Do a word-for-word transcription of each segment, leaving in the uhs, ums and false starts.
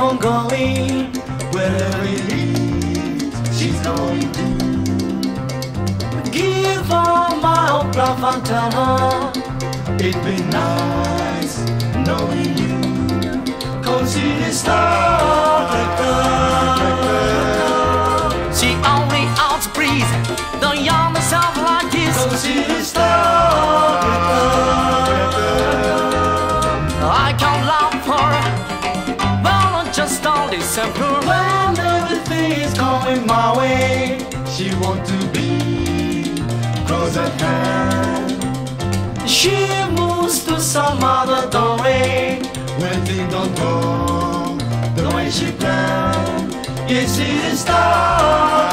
on going. Wherever it leads, she's going to. Give her my autograph and tell her it'd be nice knowing you, 'cause she's a star girl. She only outbreathes the young myself like this, 'cause she's a star girl. I can't love her, but just only simple. When everything is going my way, she wants to be close at hand. She moves to some other doorway when things don't go the way she planned. Yes, she's a star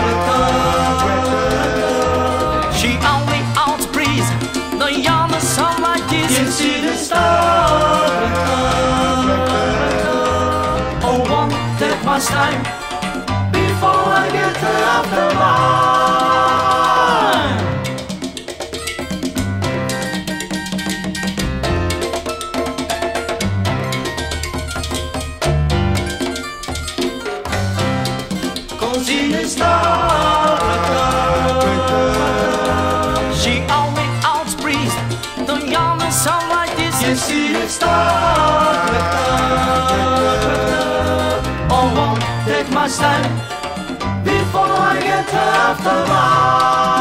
girl. She only outbreathes the young myself like this. Yes, she's a star girl. Oh, won't take much time before I get her off the line. 'Cause she's a star girl. She only outbreathes the young myself like this. Yes, she's a star girl. Oh, won't take much time before I get her off the line.